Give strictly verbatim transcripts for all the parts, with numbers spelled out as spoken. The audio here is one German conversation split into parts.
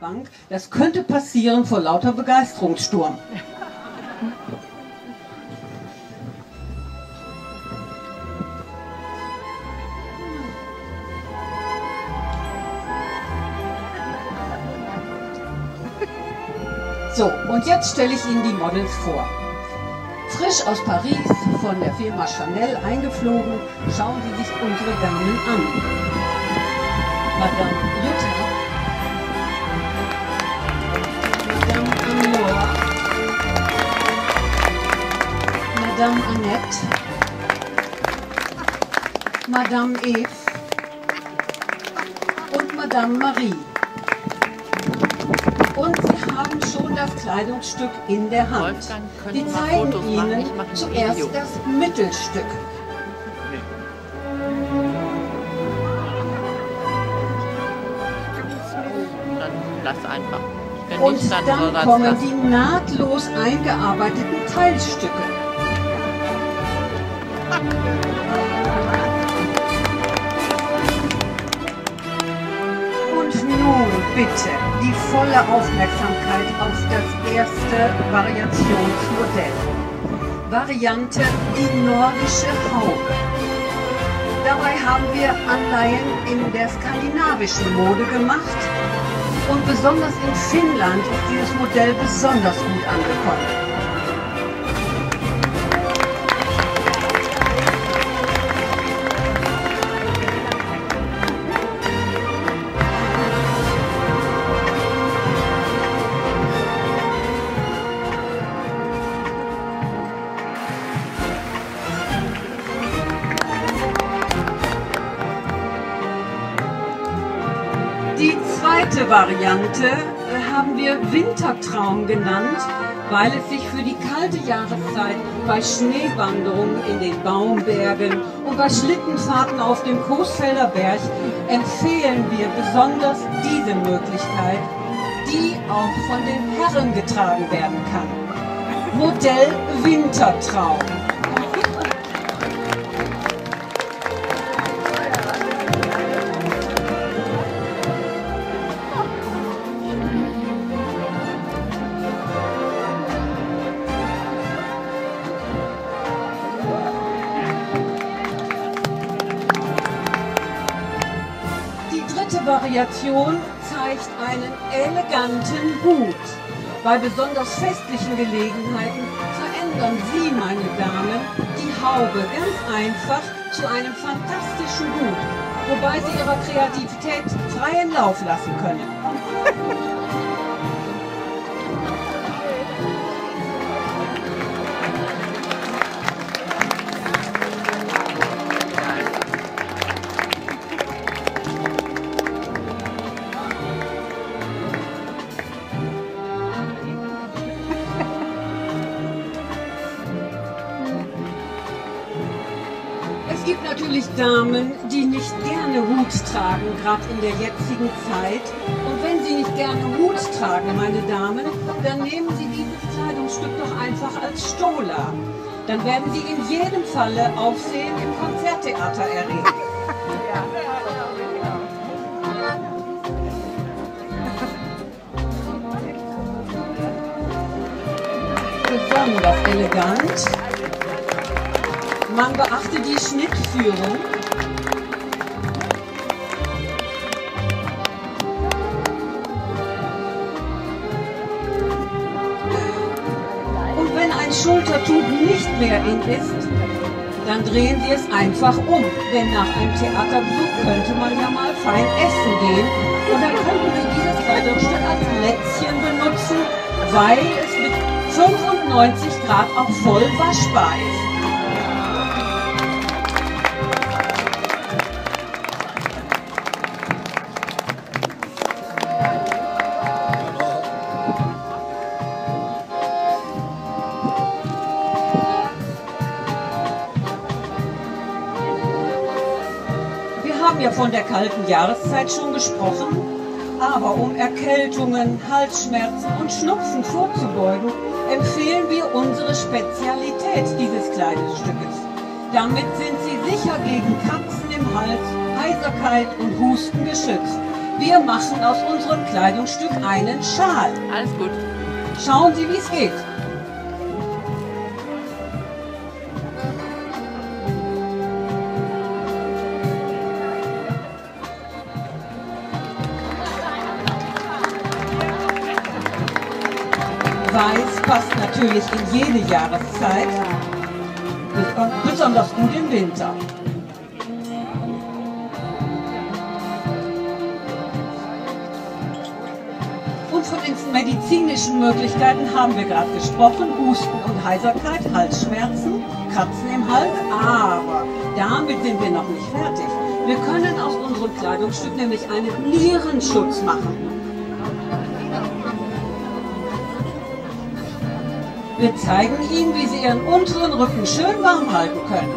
Bank. Das könnte passieren vor lauter Begeisterungssturm. So, und jetzt stelle ich Ihnen die Models vor. Frisch aus Paris, von der Firma Chanel eingeflogen, schauen Sie sich unsere Damen an. Madame Jutta, Madame Amor, Madame Annette, Madame Eve und Madame Marie. Und Sie haben schon das Kleidungsstück in der Hand. Die zeigen Ihnen zuerst das Mittelstück. Dann lass einfach. Wenn Und nicht, dann, dann kommen die nahtlos eingearbeiteten Teilstücke. Und nun bitte die volle Aufmerksamkeit auf das erste Variationsmodell. Variante die nordische Haube. Dabei haben wir Anleihen in der skandinavischen Mode gemacht und besonders in Finnland ist dieses Modell besonders gut angekommen. Die zweite Variante äh, haben wir Wintertraum genannt, weil es sich für die kalte Jahreszeit bei Schneewanderungen in den Baumbergen und bei Schlittenfahrten auf dem Coesfelder Berg empfehlen wir besonders diese Möglichkeit, die auch von den Herren getragen werden kann. Modell Wintertraum. Die Variation zeigt einen eleganten Hut. Bei besonders festlichen Gelegenheiten verändern Sie, meine Damen, die Haube ganz einfach zu einem fantastischen Hut, wobei Sie Ihrer Kreativität freien Lauf lassen können. Es gibt natürlich Damen, die nicht gerne Hut tragen, gerade in der jetzigen Zeit. Und wenn Sie nicht gerne Hut tragen, meine Damen, dann nehmen Sie dieses Kleidungsstück doch einfach als Stola. Dann werden Sie in jedem Falle Aufsehen im Konzerttheater erregen. Besonders elegant. Man beachte die Schnittführung. Und wenn ein Schultertuch nicht mehr in ist, dann drehen Sie es einfach um. Denn nach einem Theaterbesuch könnte man ja mal fein essen gehen. Und dann könnten Sie dieses Kleidungsstück als Lätzchen benutzen, weil es mit fünfundneunzig Grad auch voll waschbar ist. Wir haben ja von der kalten Jahreszeit schon gesprochen, aber um Erkältungen, Halsschmerzen und Schnupfen vorzubeugen, empfehlen wir unsere Spezialität dieses Kleidungsstückes. Damit sind Sie sicher gegen Kratzen im Hals, Heiserkeit und Husten geschützt. Wir machen aus unserem Kleidungsstück einen Schal. Alles gut. Schauen Sie, wie es geht. Weiß passt natürlich in jede Jahreszeit, besonders gut im Winter. Und von den medizinischen Möglichkeiten haben wir gerade gesprochen. Husten und Heiserkeit, Halsschmerzen, Kratzen im Hals. Aber damit sind wir noch nicht fertig. Wir können aus unserem Kleidungsstück nämlich einen Nierenschutz machen. Wir zeigen Ihnen, wie Sie Ihren unteren Rücken schön warm halten können.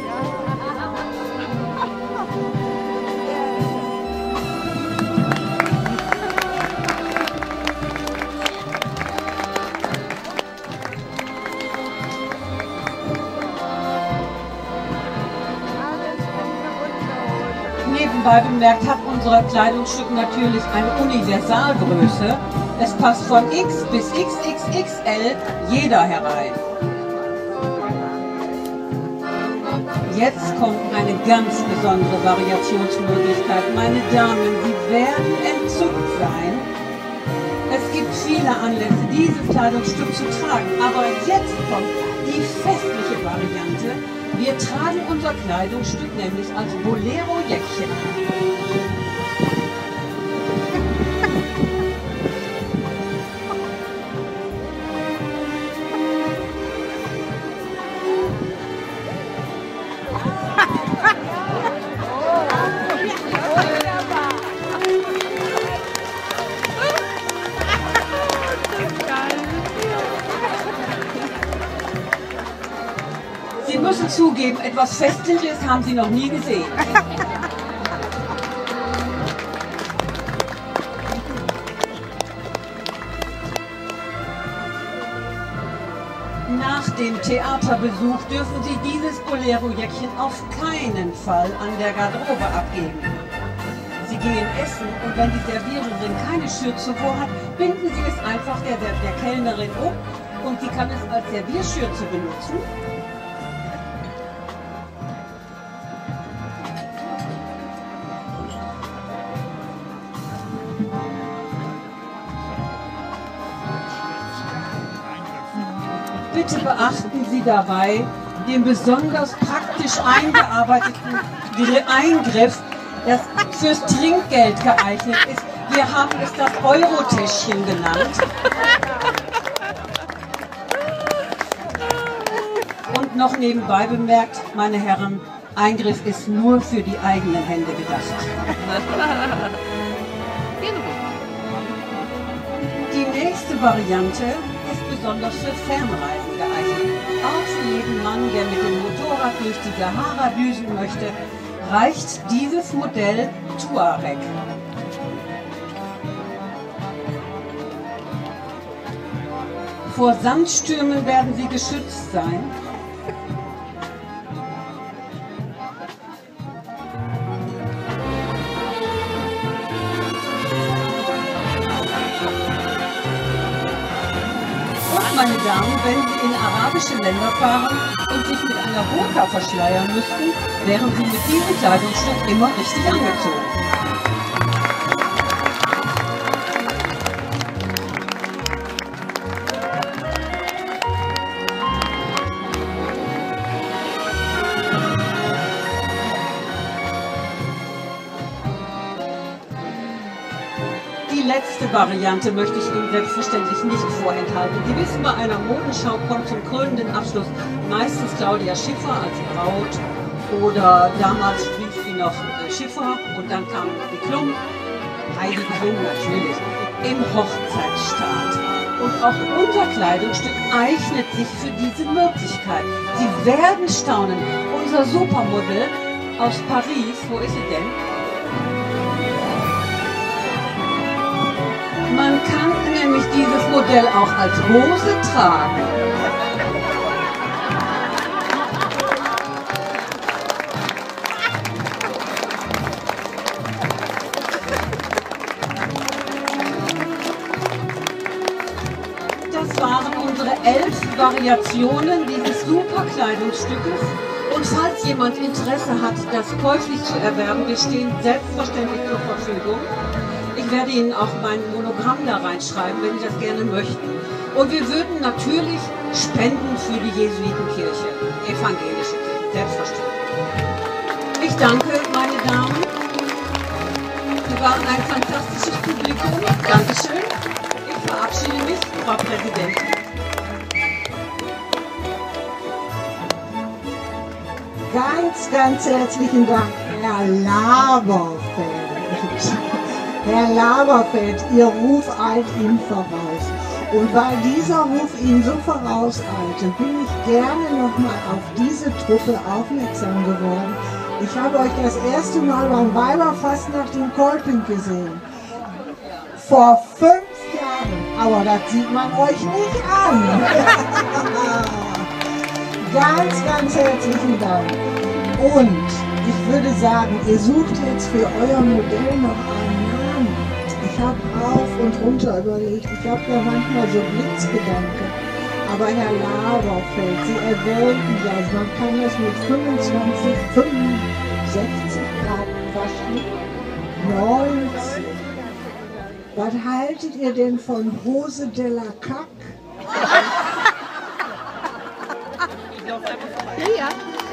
Nebenbei bemerkt hat unser Kleidungsstück natürlich eine Universalgröße. Es passt von X bis X X X L jeder herein. Jetzt kommt eine ganz besondere Variationsmöglichkeit. Meine Damen, Sie werden entzückt sein. Es gibt viele Anlässe, dieses Kleidungsstück zu tragen. Aber jetzt kommt die festliche Variante. Wir tragen unser Kleidungsstück nämlich als Bolero-Jäckchen. Sie müssen zugeben, etwas Festliches haben Sie noch nie gesehen. Nach dem Theaterbesuch dürfen Sie dieses Bolero-Jäckchen auf keinen Fall an der Garderobe abgeben. Sie gehen essen und wenn die Serviererin keine Schürze vorhat, binden Sie es einfach der, der, der Kellnerin um und sie kann es als Servierschürze benutzen. Bitte beachten Sie dabei den besonders praktisch eingearbeiteten Eingriff, das fürs Trinkgeld geeignet ist. Wir haben es das Eurotäschchen genannt. Und noch nebenbei bemerkt, meine Herren, Eingriff ist nur für die eigenen Hände gedacht. Die nächste Variante ist besonders für Fernreisen geeignet. Auch für jeden Mann, der mit dem Motorrad durch die Sahara düsen möchte, reicht dieses Modell Tuareg. Vor Sandstürmen werden sie geschützt sein. Meine Damen, wenn Sie in arabische Länder fahren und sich mit einer Burka verschleiern müssten, wären Sie mit diesem Kleidungsstück immer richtig angezogen. Die letzte Variante möchte ich Ihnen selbstverständlich nicht vorenthalten. Sie wissen, bei einer Modenschau kommt zum krönenden Abschluss meistens Claudia Schiffer als Braut oder damals rief sie noch Schiffer und dann kam die Klum, Heidi Klum natürlich, im Hochzeitsstaat. Und auch unser Kleidungsstück eignet sich für diese Möglichkeit. Sie werden staunen, unser Supermodell aus Paris, wo ist sie denn? Man kann nämlich dieses Modell auch als Hose tragen. Variationen dieses super Kleidungsstückes. Und falls jemand Interesse hat, das käuflich zu erwerben, wir stehen selbstverständlich zur Verfügung. Ich werde Ihnen auch mein Monogramm da reinschreiben, wenn Sie das gerne möchten. Und wir würden natürlich spenden für die Jesuitenkirche, evangelische Kirche, selbstverständlich. Ich danke, meine Damen. Sie waren ein fantastisches Publikum. Dankeschön. Ich verabschiede mich, Frau Präsidentin. Ganz, ganz herzlichen Dank, Herr Laberfeld. Herr Laberfeld, Ihr Ruf eilt Ihnen voraus. Und weil dieser Ruf Ihnen so vorauseilte, bin ich gerne nochmal auf diese Truppe aufmerksam geworden. Ich habe euch das erste Mal beim Weiberfastnacht in Kolping gesehen. Vor fünf Jahren. Aber das sieht man euch nicht an. Ganz, ganz herzlichen Dank. Und ich würde sagen, ihr sucht jetzt für euer Modell noch einen Namen. Ich habe rauf und runter überlegt. Ich habe da manchmal so Blitzgedanken. Aber Herr Laberfeld, Sie erwähnten das, man kann das mit fünfundzwanzig, fünfundsechzig Grad waschen. neunzig. Was haltet ihr denn von Hose de la Cac? Ja.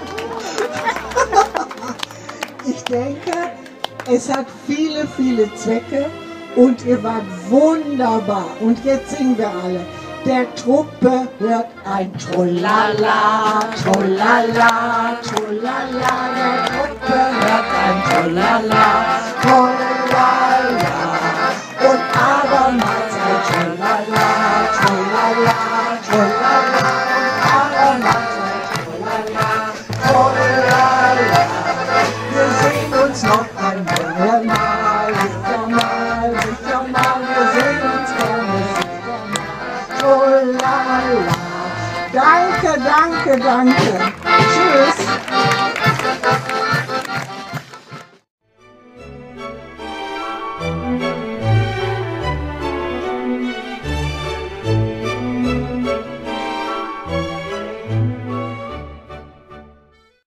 Ich denke, es hat viele, viele Zwecke und ihr wart wunderbar. Und jetzt singen wir alle. Der Truppe hört ein Trollala, Trollala, Trollala. Der Truppe hört ein Trollala, Trollala. Und abermals ein Trollala, Trollala, Trollala. Und abermals ein Trollala, Trollala. Wir sehen uns noch einmal, mal, sicher mal, sicher mal. Wir sehen uns gerne, sicher mal. Oh la la. Danke, danke, danke.